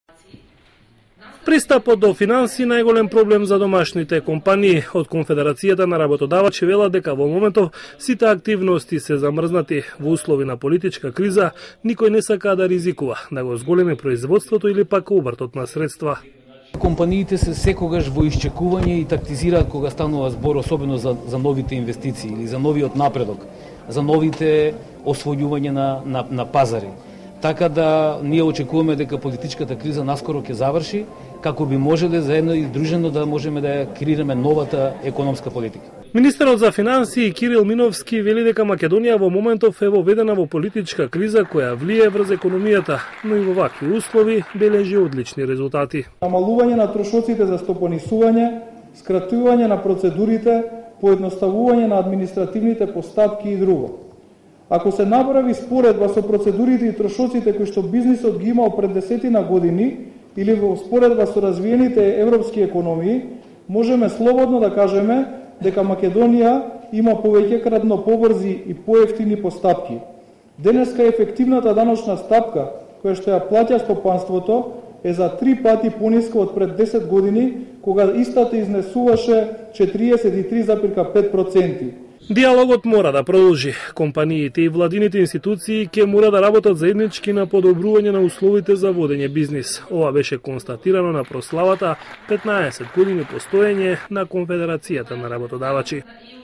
Пристапот до финанси најголем проблем за домашните компании. Од Конфедерацијата на работодавачи велат дека во моментов сите активности се замрзнати. Во услови на политичка криза никој не сака да ризикува, да го зголеми производството или пак обртот на средства. Компаниите се секогаш во исчекување и тактизираат кога станува збор, особено за новите инвестиции или за новиот напредок, за новите освојување на пазари. Така да ние очекуваме дека политичката криза наскоро ќе заврши, како би можеле заедно и здружено да можеме да ја креираме новата економска политика. Министерот за финансии Кирил Миновски вели дека Македонија во моментов е воведена во политичка криза која влие врз економијата, но и во вакви услови бележи одлични резултати. Намалување на трошоците за стопанисување, скратување на процедурите, поедноставување на административните постапки и друго. Ако се направи споредба со процедурите и трошоците кои што бизнисот ги имал пред десетина години или во споредба со развиените европски економии, можеме слободно да кажеме дека Македонија има повеќекратно побрзи и поевтини постапки. Денеска ефективната даночна стапка која што ја плаќа стопанството е за 3 пати пониска од пред 10 години, кога истата изнесуваше 43,5%. Диалогот мора да продолжи. Компаниите и владините институции ќе мора да работат заеднички на подобрување на условите за водење бизнис. Ова беше констатирано на прославата 15 години постоење на Конфедерацијата на работодавачи.